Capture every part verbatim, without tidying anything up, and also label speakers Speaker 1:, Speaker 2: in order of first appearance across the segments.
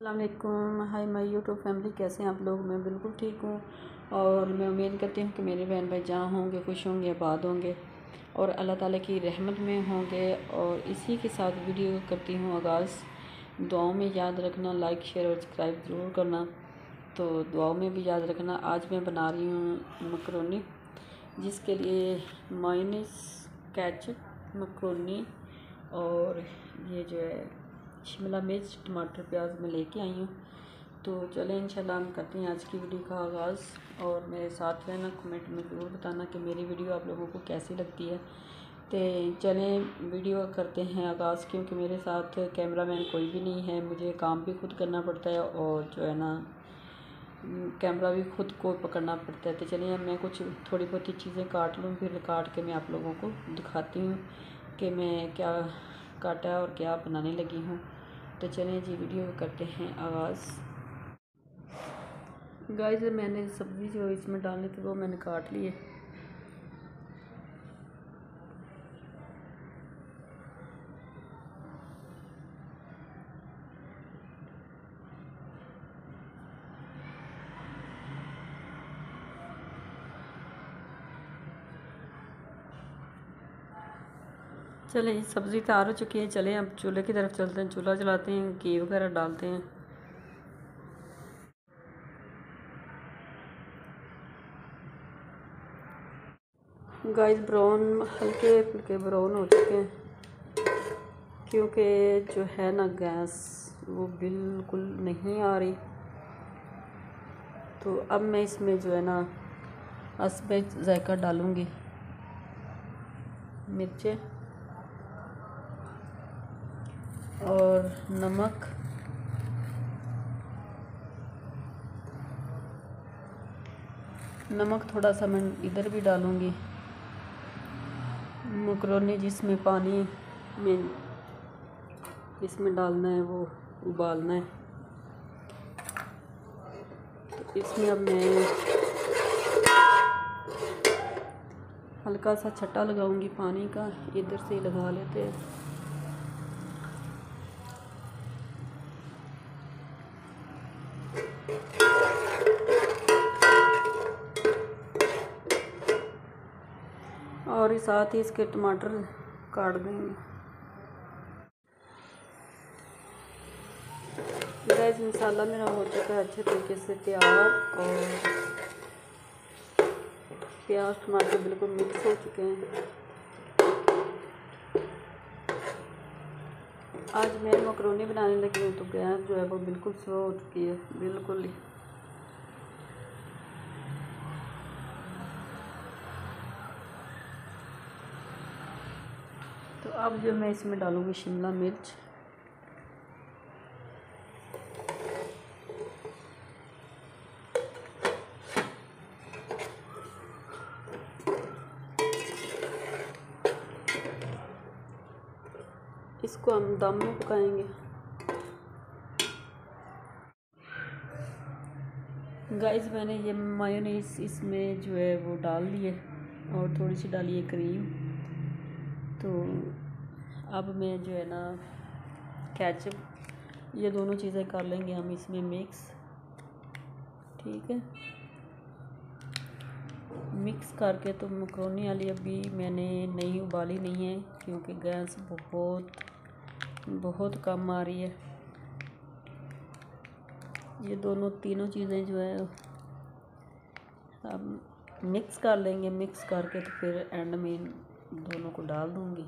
Speaker 1: अस्सलाम वालेकुम। Hi my YouTube family, कैसे हैं आप लोग। मैं बिल्कुल ठीक हूँ और मैं उम्मीद करती हूँ कि मेरे बहन भाई जहाँ होंगे खुश होंगे, आबाद होंगे और अल्लाह ताला की रहमत में होंगे। और इसी के साथ वीडियो करती हूँ आगाज़। दुआओं में याद रखना, लाइक शेयर और सब्सक्राइब ज़रूर करना। तो दुआओं में भी याद रखना। आज मैं बना रही हूँ मकरोनी, जिसके लिए मायोनीज़, केचप, मकरोनी और ये जो है शिमला मिर्च, टमाटर, प्याज में लेके आई हूँ। तो चलें इंशाल्लाह हम करते हैं आज की वीडियो का आगाज़। और मेरे साथ रहना, कमेंट में ज़रूर बताना कि मेरी वीडियो आप लोगों को कैसी लगती है। तो चलें वीडियो करते हैं आगाज़, क्योंकि मेरे साथ कैमरामैन कोई भी नहीं है। मुझे काम भी खुद करना पड़ता है और जो है ना कैमरा भी खुद को पकड़ना पड़ता है। तो चलिए मैं कुछ थोड़ी बहुत ही चीज़ें काट लूँ, फिर काट के मैं आप लोगों को दिखाती हूँ कि मैं क्या काटा है और क्या बनाने लगी हूँ। तो चलें जी वीडियो करते हैं आगाज़। गाइस मैंने सब्ज़ी जो इसमें डालनी थी वो मैंने काट ली है। चलें सब्ज़ी तैयार हो चुकी है। चलें अब चूल्हे की तरफ चलते हैं, चूल्हा जलाते हैं, घी वगैरह डालते हैं। गाइस ब्राउन, हल्के हल्के ब्राउन हो चुके हैं, क्योंकि जो है ना गैस वो बिल्कुल नहीं आ रही। तो अब मैं इसमें जो है ना हस्बे जायका डालूँगी, मिर्चें और नमक, नमक थोड़ा सा मैं इधर भी डालूँगी। मकरोनी जिसमें पानी में इसमें डालना है वो उबालना है। तो इसमें अब मैं हल्का सा छट्टा लगाऊंगी पानी का, इधर से लगा लेते हैं। और साथ ही इसके टमाटर काट देंगे। गैस मसाला मेरा हो चुका है अच्छे तरीके से तैयार और प्याज टमाटर बिल्कुल मिक्स हो चुके हैं। आज मैं मकरोनी बनाने लगी हूँ तो गैस जो है वो बिल्कुल स्लो हो चुकी है, बिल्कुल ही। तो अब जो मैं इसमें डालूँगी शिमला मिर्च, इसको हम दम में पकाएंगे। गाइस मैंने ये मायोनीज़ इसमें जो है वो डाल दी है और थोड़ी सी डाली है क्रीम। तो अब मैं जो है ना केचप, ये दोनों चीज़ें कर लेंगे हम इसमें मिक्स। ठीक है, मिक्स करके तो मकरोनी वाली अभी मैंने नहीं उबाली नहीं है, क्योंकि गैस बहुत बहुत कम आ रही है। ये दोनों तीनों चीज़ें जो है अब मिक्स कर लेंगे। मिक्स करके तो फिर एंड में दोनों को डाल दूँगी।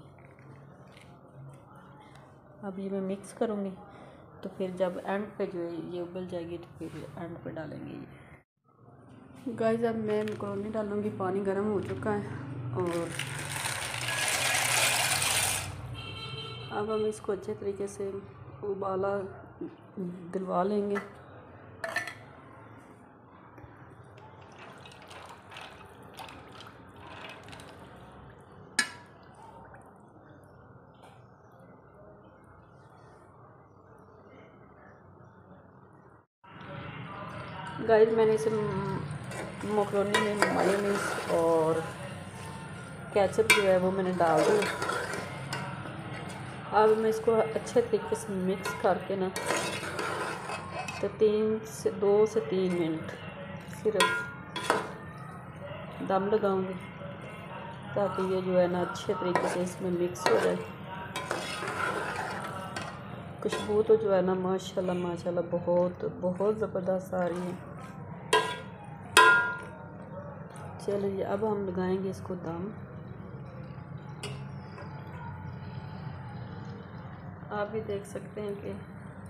Speaker 1: अब ये मैं मिक्स करूँगी तो फिर जब एंड पे जो है ये उबल जाएगी तो फिर एंड पे डालेंगे ये। गाइस अब मैं मकरोनी डालूँगी। पानी गर्म हो चुका है और अब हम इसको अच्छे तरीके से उबाला दिलवा लेंगे। गाइस मैंने इसे मकरोनी में मायोनीज़ और केचप जो है वो मैंने डाल दिया। अब मैं इसको अच्छे तरीके से मिक्स करके ना तो तीन से दो से तीन मिनट सिर्फ दम लगाऊंगी ताकि ये जो है ना अच्छे तरीके से इसमें मिक्स हो जाए। खुशबू तो जो है ना माशाल्लाह माशाल्लाह बहुत बहुत ज़बरदस्त आ रही है। चलिए अब हम लगाएंगे इसको दम। आप भी देख सकते हैं कि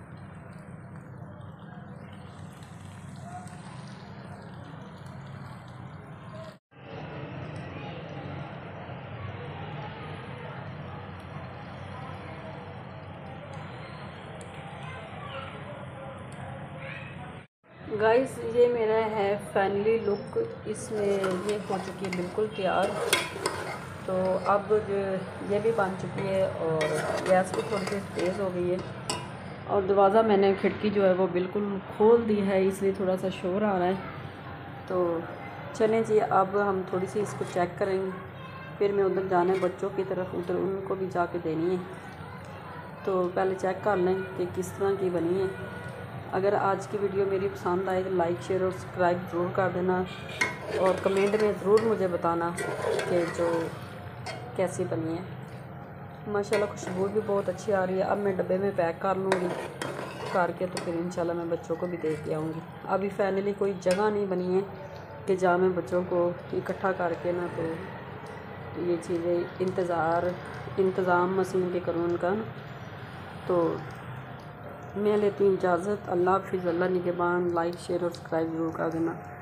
Speaker 1: गाइस ये मेरा है फाइनली लुक, इसमें ये हो चुकी है बिल्कुल तैयार। तो अब जो ये भी बन चुकी है और गैस भी थोड़ी सी तेज़ हो गई है और दरवाज़ा मैंने खिड़की जो है वो बिल्कुल खोल दी है, इसलिए थोड़ा सा शोर आ रहा है। तो चलें जी अब हम थोड़ी सी इसको चेक करेंगे, फिर मैं उधर जाना है बच्चों की तरफ, उधर उनको भी जाके देनी है। तो पहले चेक कर लें कि किस तरह की बनी है। अगर आज की वीडियो मेरी पसंद आए तो लाइक शेयर और सब्सक्राइब ज़रूर कर देना और कमेंट में ज़रूर मुझे बताना कि जो कैसी बनी है। माशाल्लाह खुशबू भी बहुत अच्छी आ रही है। अब मैं डब्बे में पैक कर लूँगी करके, तो फिर इंशाल्लाह मैं बच्चों को भी दे के आऊँगी। अभी फाइनली कोई जगह नहीं बनी है कि जहाँ मैं बच्चों को इकट्ठा करके ना तो ये चीज़ें इंतज़ार इंतज़ाम मशीन के करूँ उनका। तो मैं लेती हूँ इजाज़त। अल्लाह हाफ़िज़, अल्लाह निगहबान। लाइक शेयर और सब्सक्राइब ज़रूर कर देना।